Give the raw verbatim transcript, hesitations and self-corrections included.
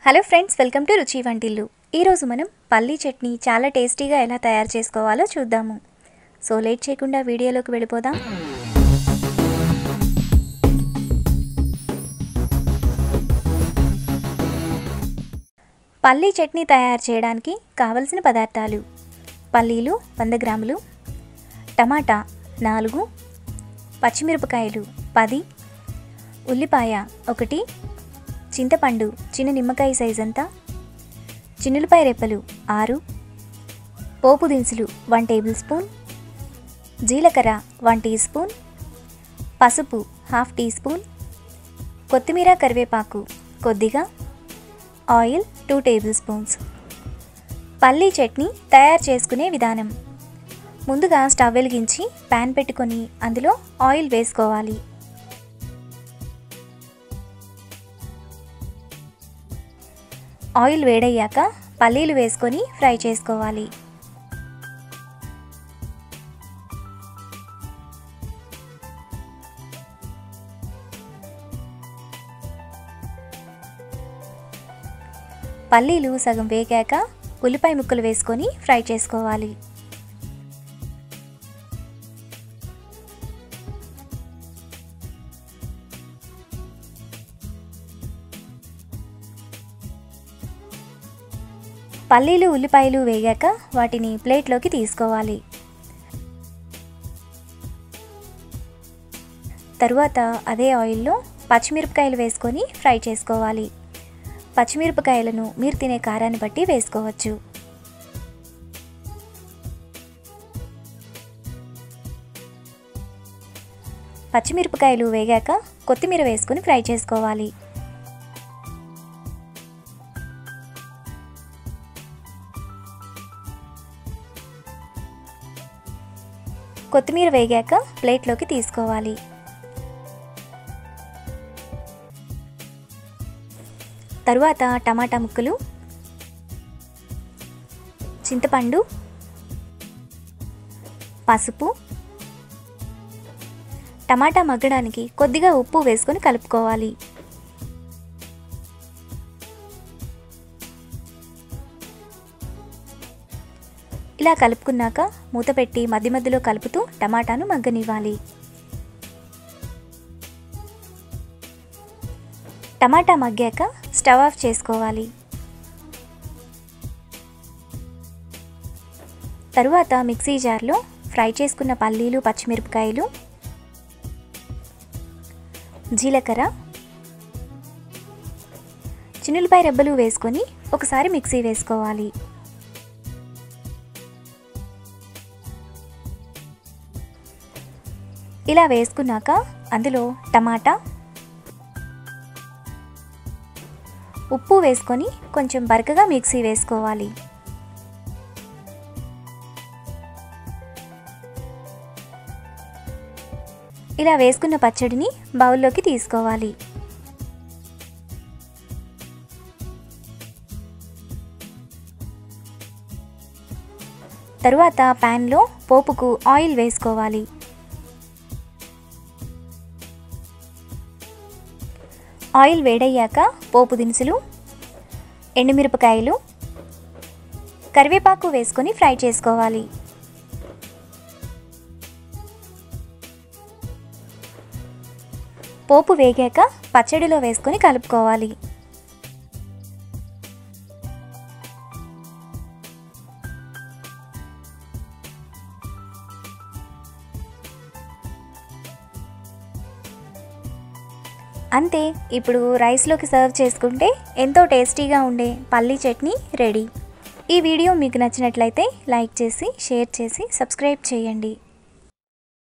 Hello friends, welcome to రుచి వంటిల్లు. ఈరోజు మనం పల్లీ చట్నీ చాలా టేస్టీగా ఎలా తయారు చేసుకోవాలో చూద్దాము. సో లేట్ చేయకుండా వీడియోలోకి వెళ్ళిపోదాం. పల్లీ చట్నీ తయారు చేయడానికి కావలసిన పదార్థాలు: పల్లీలు వంద గ్రాములు, టమాటా నాలుగు, పచ్చిమిరపకాయలు పది, ఉల్లిపాయ ఒకటి, చింతపండు చిన్న నిమ్మకాయ సైజ్ అంతా, చిన్నులపాయ రెప్పలు ఆరు, పోపు దినుసులు వన్ టేబుల్ స్పూన్, జీలకర్ర వన్ టీ స్పూన్, పసుపు హాఫ్ టీ స్పూన్, కొత్తిమీర కరివేపాకు కొద్దిగా, ఆయిల్ టూ టేబుల్ స్పూన్స్. పల్లీ చట్నీ తయారు చేసుకునే విధానం: ముందుగా స్టవ్ వెలిగించి ప్యాన్ పెట్టుకొని అందులో ఆయిల్ వేసుకోవాలి. ఆయిల్ వేడయ్యాక పల్లీలు వేసుకొని ఫ్రై చేసుకోవాలి. పల్లీలు సగం వేగాక ఉల్లిపాయ ముక్కలు వేసుకొని ఫ్రై చేసుకోవాలి. పల్లీలు ఉల్లిపాయలు వేగాక వాటిని ప్లేట్లోకి తీసుకోవాలి. తరువాత అదే ఆయిల్లో పచ్చిమిరపకాయలు వేసుకొని ఫ్రై చేసుకోవాలి. పచ్చిమిరపకాయలను మీరు తినే కారాన్ని బట్టి వేసుకోవచ్చు. పచ్చిమిరపకాయలు వేగాక కొత్తిమీర వేసుకొని ఫ్రై చేసుకోవాలి. కొత్తిమీర వేగాక ప్లేట్లోకి తీసుకోవాలి. తరువాత టమాటా ముక్కలు, చింతపండు, పసుపు, టమాటా మగ్గడానికి కొద్దిగా ఉప్పు వేసుకొని కలుపుకోవాలి. ఇలా కలుపుకున్నాక మూత పెట్టి మధ్య మధ్యలో కలుపుతూ టమాటాను మగ్గనివ్వాలి. టమాటా మగ్గాక స్టవ్ ఆఫ్ చేసుకోవాలి. తరువాత మిక్సీ జార్లో ఫ్రై చేసుకున్న పల్లీలు, పచ్చిమిరపకాయలు, జీలకర్ర, చిన్నులపాయ రెబ్బలు వేసుకొని ఒకసారి మిక్సీ వేసుకోవాలి. ఇలా వేసుకున్నాక అందులో టమాటా, ఉప్పు వేసుకొని కొంచెం బరకగా మిక్సీ వేసుకోవాలి. ఇలా వేసుకున్న పచ్చడిని బౌల్లోకి తీసుకోవాలి. తరువాత ప్యాన్లో పోపుకు ఆయిల్ వేసుకోవాలి. ఆయిల్ వేడయ్యాక పోపు దినుసులు, ఎండుమిరపకాయలు, కరివేపాకు వేసుకొని ఫ్రై చేసుకోవాలి. పోపు వేగాక పచ్చడిలో వేసుకొని కలుపుకోవాలి. అంతే, ఇప్పుడు రైస్లోకి సర్వ్ చేసుకుంటే ఎంతో టేస్టీగా ఉండే పల్లీ చట్నీ రెడీ. ఈ వీడియో మీకు నచ్చినట్లయితే లైక్ చేసి, షేర్ చేసి, సబ్స్క్రైబ్ చేయండి.